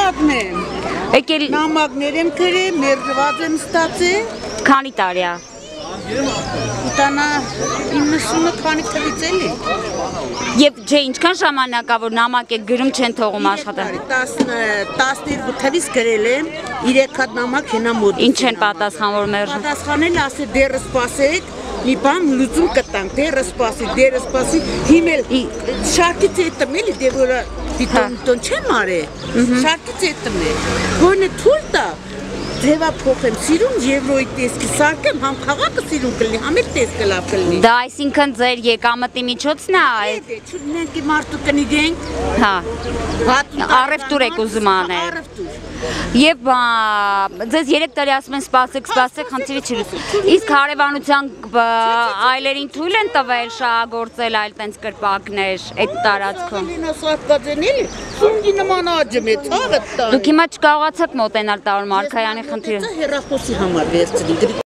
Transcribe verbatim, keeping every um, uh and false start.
պատմեմ։ Եկել Նամակներ եմ գրել, մերժված եմ ստացել։ քանի տարի է։ Տանա իննսունը քանի թվից էլի։ Եվ չէ, ինչքան ժամանակ է, որ նամակ եք գրում չեն թողում աշխատել։ տասներկու թվից գրել եմ, երեք հատ նամակ հենա մոտ։ Ինչ են պատասխանվում մերժում։ Պատասխանել ասել դերը սպասեք, մի բան լուծում կտանք, դերը սպասի, դերը սպասի, հիմել շարքից է տմել, դե որ դիտոն չեմ արել, շարքից է տմել, որն է թույլ տա, ձևա փոխեմ, սիրուն եվրոյի տեսքի սարքեմ, համ քաղաքը սիրուն կլինի, համ էլ տեսքը լավ կլինի։ Դա այսինքն ձեր եկամտի միջոցն է այդ։ Դե չունենք մարդու կնիգենք։ Հա։ Առևտուր եք ուզում անել։ Առևտուր։ Եվ ձեզ երեք տարի ասում են սպասեք, սպասեք, խնդիրը չի լուծում։ Իսկ հարևանության այլերին թույլ են տվել շահագործել այլ տենց կրպակներ այդ տարածքում։ Դուք հիմա չկարողացաք մոտենալ Տար-Մարգարյանի խնդիրը։ Հեռախոսի համար վերցրի։